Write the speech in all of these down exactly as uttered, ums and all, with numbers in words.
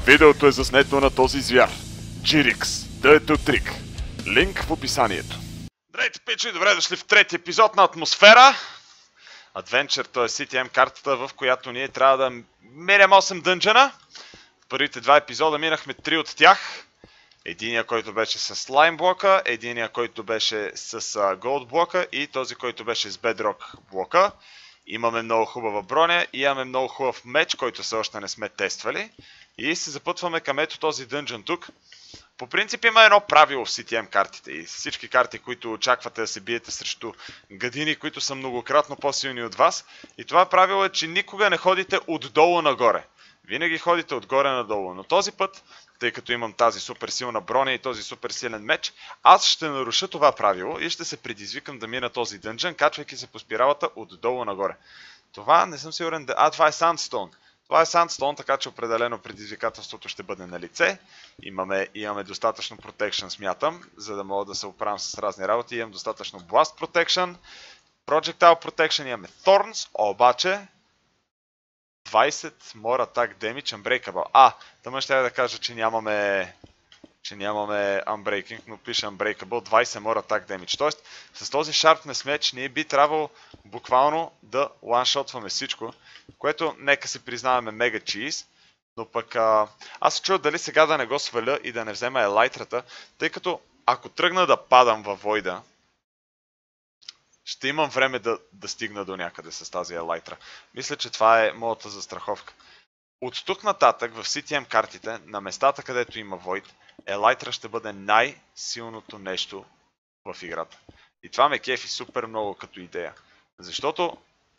Видеото е заснето на този звяр. Джирикс, Dirty Trick. Линк в описанието. Здравейте, пичи, добре дошли в трети епизод на Атмосфера. Adventure, т.е. Си Ти Ем картата, в която ние трябва да мерям осем дънджена. В първите два епизода минахме три от тях. Единия, който беше с слайм блока, единия, който беше с голд блока и този, който беше с бедрок блока. Имаме много хубава броня и имаме много хубав меч, който все още не сме тествали. И се запътваме към ето този дънджън тук. По принцип има едно правило в Си Ти Ем картите и всички карти, които очаквате да се биете срещу гадини, които са многократно по-силни от вас. И това правило е, че никога не ходите отдолу нагоре. Винаги ходите отгоре надолу. Но този път, тъй като имам тази супер силна броня и този супер силен меч, аз ще наруша това правило и ще се предизвикам да мина този дънджън, качвайки се по спиралата отдолу нагоре. Това не съм сигурен да... А, това е Sandstone. Това е Sandstone, така че определено предизвикателството ще бъде на лице. Имаме, имаме достатъчно Protection, смятам, за да мога да се оправям с разни работи. Имам достатъчно Blast Protection, Projectile Protection, имаме Thorns, обаче двайсет More Attack Damage Unbreakable. А, тъмън ще да кажа, че нямаме, че нямаме Unbreaking, но пише Unbreakable, двайсет More Attack Damage. Тоест, с този Sharpness меч ние би трябвало буквално да ланшотваме всичко, което нека си признаваме мега чиз, но пък а, аз се чуя дали сега да не го сваля и да не взема елайтрата, тъй като ако тръгна да падам във войда, ще имам време да, да стигна до някъде с тази елайтра. Мисля, че това е моята застраховка. От тук нататък в Си Ти Ем картите, на местата където има войд, елайтра ще бъде най-силното нещо в играта. И това ме кефи супер много като идея. Защото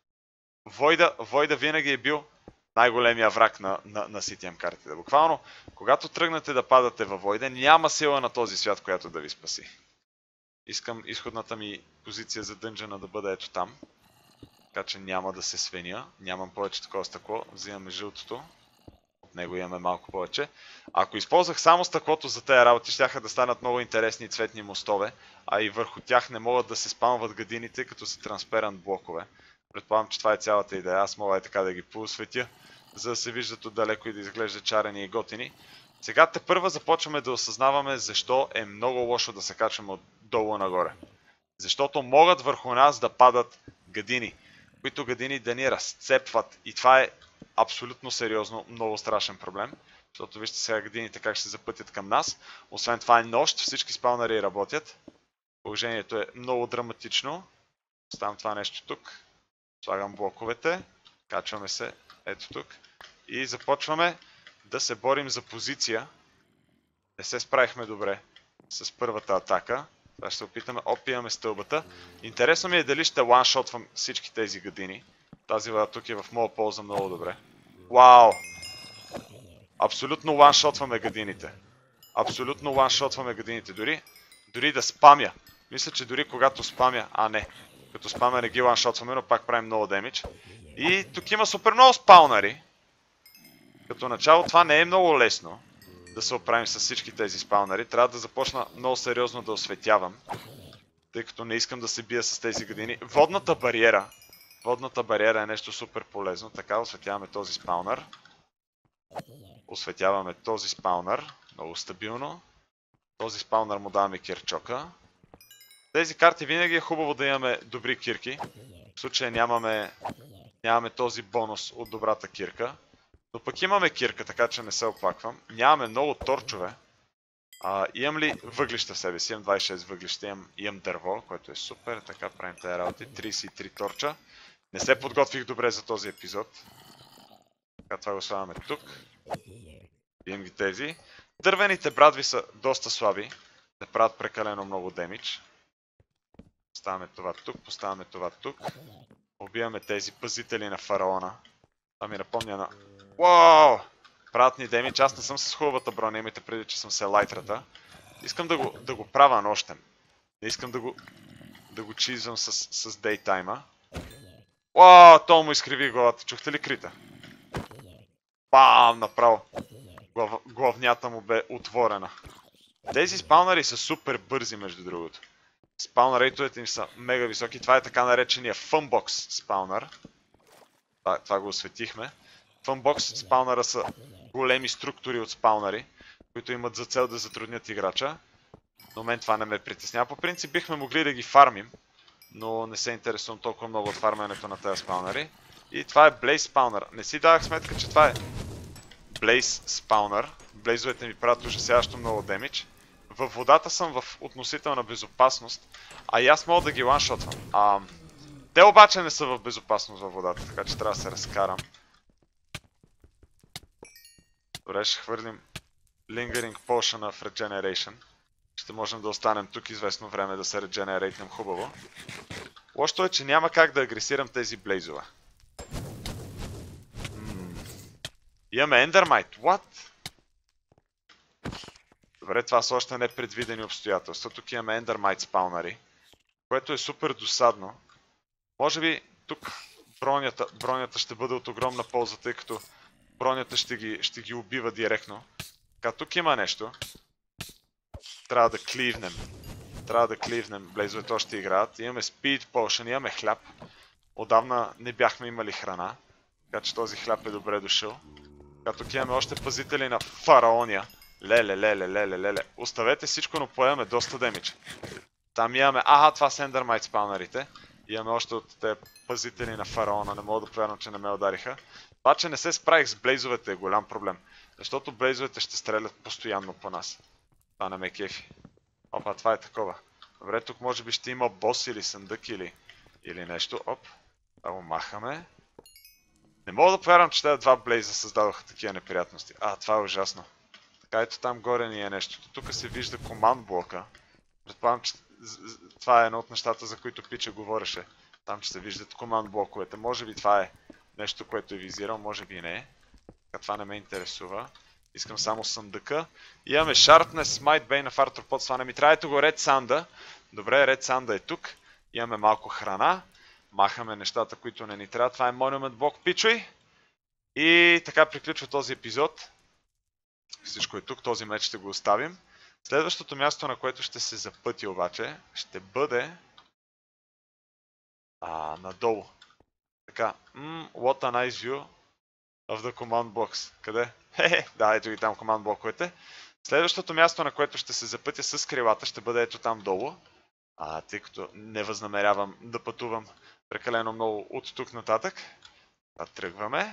Войда, Войда винаги е бил най-големия враг на, на, на Си Ти Ем картите. Буквално, когато тръгнете да падате във Войда, няма сила на този свят, която да ви спаси. Искам изходната ми позиция за дънджена да бъде ето там. Така че няма да се свеня. Нямам повече такова стъкло. Взимаме жълтото. От него имаме малко повече. Ако използвах само стъклото за тези работи, щяха да станат много интересни цветни мостове, а и върху тях не могат да се спамват гадините, като са трансперант блокове. Предполагам, че това е цялата идея. Аз мога е така да ги поосветя, за да се виждат отдалеко и да изглеждат чарени и готини. Сега тепърва започваме да осъзнаваме защо е много лошо да се качваме отдолу нагоре. Защото могат върху нас да падат гадини, които гадини да ни разцепват. И това е абсолютно сериозно, много страшен проблем. Защото вижте сега гадините как ще се запътят към нас. Освен това е нощ, всички спаунъри работят. Положението е много драматично. Оставям това нещо тук. Слагам блоковете. Качваме се ето тук. И започваме да се борим за позиция. Не се справихме добре с първата атака. Сега ще се опитаме. Оп, имаме стълбата. Интересно ми е дали ще ланшотвам всички тези гадини. Тази вода тук е в моя полза много добре. Вау! Абсолютно ланшотваме гадините. Абсолютно ланшотваме гадините. Дори, дори да спамя. Мисля, че дори когато спамя... А, не. Като спамя не ги ланшотваме, но пак правим много демидж. И тук има супер много спаунари. Като начало това не е много лесно да се оправим с всички тези спаунари. Трябва да започна много сериозно да осветявам, тъй като не искам да се бия с тези гадини. Водната бариера. Водната бариера е нещо супер полезно. Така, осветяваме този спаунър. Осветяваме този спаунър. Много стабилно. Този спаунър му даваме кирчока. Тези карти винаги е хубаво да имаме добри кирки. В случая нямаме, нямаме този бонус от добрата кирка. Но пък имаме кирка, така че не се оплаквам. Нямаме много торчове. А, имам ли въглища в себе си? Имам двайсет и шест въглища, имам, имам дърво, което е супер. Така правим тези работи. трийсет и три торча. Не се подготвих добре за този епизод. Така това го слагаме тук. Имам ги тези. Дървените брадви са доста слаби. Не правят прекалено много демидж. Поставяме това тук, поставяме това тук. Убиваме тези пазители на фараона. Това ми напомня на... Уау! Правят ни демидж. Аз не съм с хубавата броня, имайте преди, че съм с елайтрата. Искам да го, да го правя нощем. Не искам да го, да го чизвам с, с дейтайма. Уау! То му изкриви главата. Чухте ли крита? Бам! Направо. Глав, главнята му бе отворена. Тези спаунари са супер бързи, между другото. Спаунър рейтовете им са мега високи. Това е така наречения Funbox спаунър. Това, това го осветихме. Funbox спаунъра са големи структури от спаунъри, които имат за цел да затруднят играча. Но мен това не ме притеснява. По принцип бихме могли да ги фармим, но не се интересувам толкова много от фармането на тези спаунъри. И това е Blaze спаунър. Не си давах сметка, че това е Blaze спаунър. Блейзовете ми правят ужасяващо много демидж. Във водата съм в относителна безопасност, а и аз мога да ги ланшотвам. А, те обаче не са в безопасност във водата, така че трябва да се разкарам. Добре, ще хвърлим Lingering Potion в Regeneration. Ще можем да останем тук известно време да се регенерейтнем хубаво. Лошото е, че няма как да агресирам тези блейзове. Имаме Endermite. What? Добре, това са още непредвидени обстоятелства. Тук имаме Endermite спаунъри, което е супер досадно. Може би тук бронята, бронята ще бъде от огромна полза, тъй като бронята ще ги, ще ги убива директно. Така, тук има нещо. Трябва да кливнем. Трябва да кливнем. Блейзовете още играят. Имаме Speed Potion, имаме хляб. Отдавна не бяхме имали храна. Така че този хляб е добре дошъл. Така, тук имаме още пазители на фараония. Леле, леле, леле, леле. Оставете всичко, но поемаме доста демидж. Там имаме... Аха, това са Endermite спаунърите. Имаме още от те пазители на фараона. Не мога да повярвам, че не ме удариха. Това, че не се справих с блейзовете е голям проблем. Защото блейзовете ще стрелят постоянно по нас. Това не ме кефи. Опа, това е такова. Добре, тук може би ще има бос или съндък или, или нещо. Оп, да го махаме. Не мога да повярвам, че тези два блейза създадоха такива неприятности. А, това е ужасно. Така, ето там горе ни е нещо. Тук се вижда команд блока. Предполагам, че това е едно от нещата, за които Пича говореше. Там, че се виждат команд блоковете. Може би това е нещо, което е визирал, може би не е. Така, това не ме интересува. Искам само съндъка. Имаме Sharpness, Smite, Bane of Arthropod, това не ми трябва. Ето го Red Sand. Добре, Red Sand е тук. Имаме малко храна. Махаме нещата, които не ни трябва. Това е Monument Block, пичуй. И така приключва този епизод. Всичко е тук, този меч ще го оставим. Следващото място, на което ще се запъти обаче, ще бъде а, надолу. Така, mm, what a nice view of the command box. Къде? Хе-хе, да, ето ги там команд блоковете. Следващото място, на което ще се запътя с крилата, ще бъде ето там долу. А, тъй като не възнамерявам да пътувам прекалено много от тук нататък. А, тръгваме.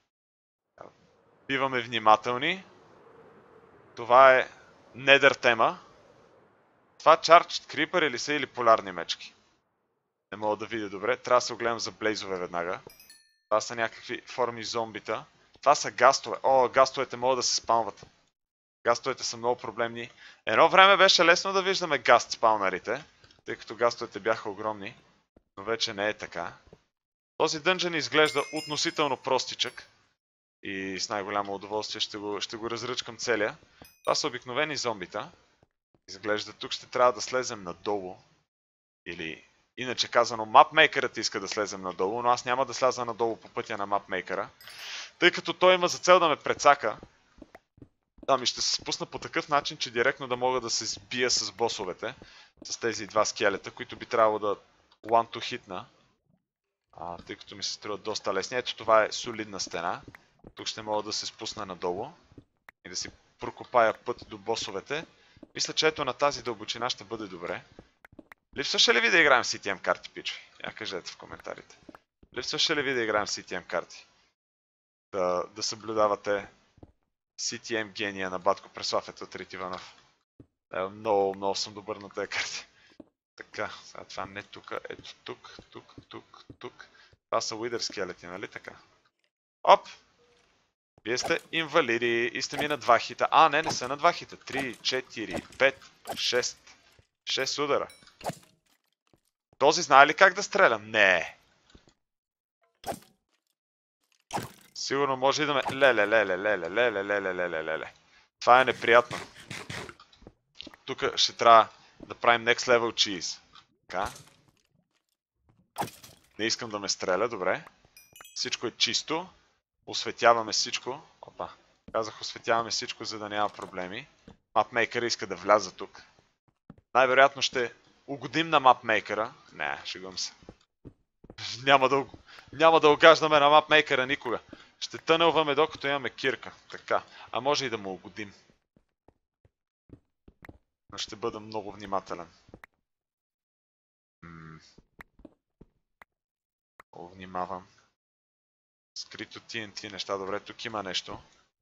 Биваме внимателни. Това е недър тема. Това Charged Creeper или са или полярни мечки? Не мога да видя добре. Трябва да се огледам за блейзове веднага. Това са някакви форми зомбита. Това са гастове. О, гастовете могат да се спаунват. Гастовете са много проблемни. Едно време беше лесно да виждаме гаст спаунарите, тъй като гастовете бяха огромни, но вече не е така. Този дънжен изглежда относително простичък и с най-голямо удоволствие ще го, ще го разръчкам целия. Това са обикновени зомбита. Изглежда тук ще трябва да слезем надолу. Или иначе казано, мапмейкърът иска да слезем надолу, но аз няма да сляза надолу по пътя на мапмейкъра, тъй като той има за цел да ме прецака. Ами ще се спусна по такъв начин, че директно да мога да се сбия с босовете, с тези два скелета, които би трябвало да one to hitна, а, тъй като ми се струват доста лесни. Ето това е солидна стена. Тук ще мога да се спусна надолу и да си прокопая път до босовете. Мисля, че ето на тази дълбочина ще бъде добре. Липсваше ли ви да играем Си Ти Ем карти, пичове? Я кажете в коментарите. Липсваше ли ви да играем Си Ти Ем карти? Да, да съблюдавате Си Ти Ем гения на Батко Преслав, ето Трит Иванов. Е, много, много съм добър на тези карти. Така, сега това не тук, ето тук, тук, тук, тук. Това са Wither скелети, нали така? Оп! Вие сте инвалиди и сте ми на два хита. А, не, не са на два хита. три, четири, пет, шест. шест удара. Този знае ли как да стрелям? Не. Сигурно може и да ме... Леле, леле, леле, леле, леле, леле, леле. Това е неприятно. Тук ще трябва да правим next level cheese. Така. Не искам да ме стреля, добре. Всичко е чисто. Осветяваме всичко. Опа. Казах, осветяваме всичко, за да няма проблеми. Мапмейкъра иска да вляза тук. Най-вероятно ще угодим на мапмейкъра. Не, шегувам се. Няма да, няма да угаждаме на мапмейкъра никога. Ще тънелваме докато имаме кирка. Така. А може и да му угодим. Но ще бъда много внимателен. М. Много внимавам. Скрито Ти Ен Ти неща. Добре, тук има нещо.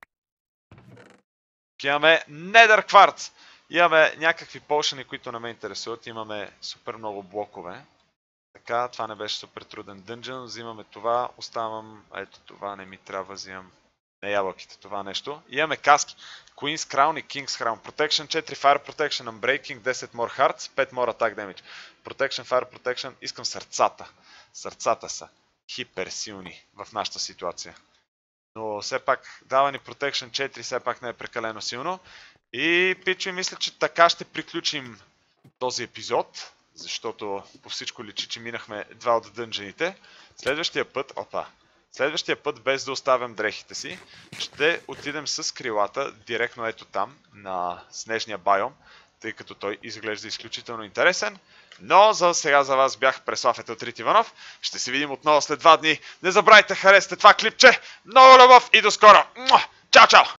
Тук имаме Nether Quartz. Имаме някакви полшани, които не ме интересуват. Имаме супер много блокове. Така, това не беше супер труден дънжън. Взимаме това, оставам... Ето това не ми трябва, взимам... Не ябълките, това нещо. И имаме каски. Queen's Crown и King's Crown. Protection четири, Fire Protection, Unbreaking, десет more Hearts, пет more Attack Damage. Protection, Fire Protection, искам сърцата. Сърцата са хиперсилни в нашата ситуация. Но все пак, дава ни Protection четири, все пак не е прекалено силно. И пичо, мисля, че така ще приключим този епизод. Защото по всичко личи, че минахме два от дънжените. Следващия път, опа, следващия път, без да оставям дрехите си, ще отидем с крилата директно ето там, на снежния байом, тъй като той изглежда изключително интересен. Но за сега за вас бях Преслав Етелтрит Иванов. Ще се видим отново след два дни. Не забравяйте, харесате това клипче. Много любов и до скоро! Чао, чао!